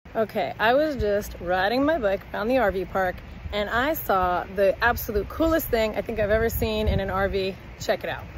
Okay, I was just riding my bike around the RV park and I saw the absolute coolest thing I think I've ever seen in an RV. Check it out.